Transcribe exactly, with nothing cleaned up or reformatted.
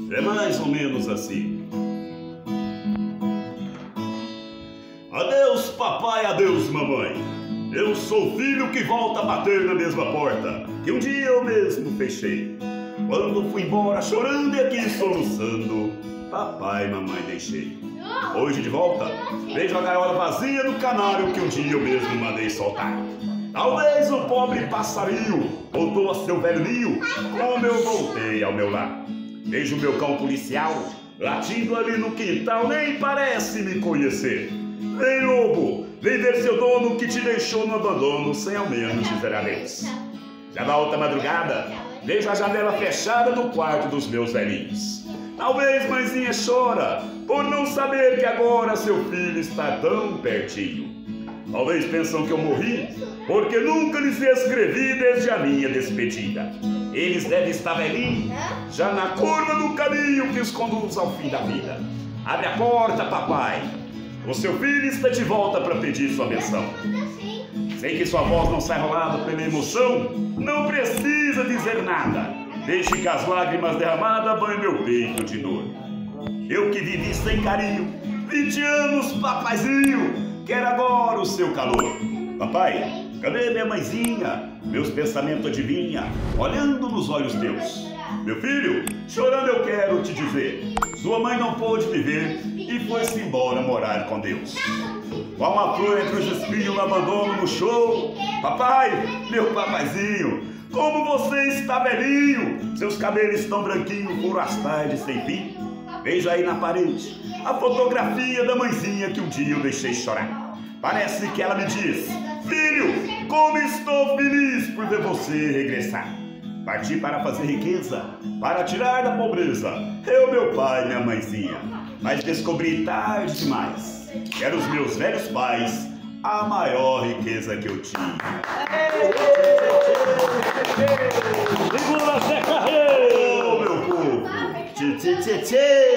é mais ou menos assim. Adeus papai, adeus mamãe. Eu sou o filho que volta a bater na mesma porta que um dia eu mesmo fechei. Quando fui embora chorando e aqui soluçando, papai e mamãe deixei. Hoje de volta, vejo a gaiola vazia no canário que um dia eu mesmo mandei soltar. Talvez o pobre passarinho voltou a seu velho ninho, como eu voltei ao meu lar. Vejo o meu cão policial latindo ali no quintal, nem parece me conhecer. Vem, lobo, vem ver seu dono que te deixou no abandono sem ao menos dizer adeus. Já na outra madrugada, vejo a janela fechada no quarto dos meus velhinhos. Talvez mãezinha chora por não saber que agora seu filho está tão pertinho. Talvez pensam que eu morri porque nunca lhes escrevi desde a minha despedida. Eles devem estar velhinhos, já na curva do caminho que os conduz ao fim da vida. Abre a porta, papai. O seu filho está de volta para pedir sua benção. Sei que sua voz não sai rolada pela emoção. Não precisa dizer nada. Deixe que as lágrimas derramadas banhem meu peito de dor. Eu que vivi sem carinho, vinte anos, papaizinho, quero agora o seu calor. Papai, cadê minha mãezinha? Meus pensamentos adivinha, olhando nos olhos teus. Meu filho, chorando eu quero te dizer, sua mãe não pôde viver e foi-se embora morar com Deus. Qual uma flor entre os espinhos no abandono no show. Papai, meu papaizinho, como você está velhinho, seus cabelos estão branquinhos por as tardes sem fim. Veja aí na parede a fotografia da mãezinha que um dia eu deixei chorar. Parece que ela me diz, filho, como estou feliz por ver você regressar. Parti para fazer riqueza, para tirar da pobreza, eu, meu pai e minha mãezinha. Mas descobri tarde demais, que eram os meus velhos pais a maior riqueza que eu tinha. Segura, Zé Carreiro! Ô, meu povo! Tchê, tchê, tchê, tchê!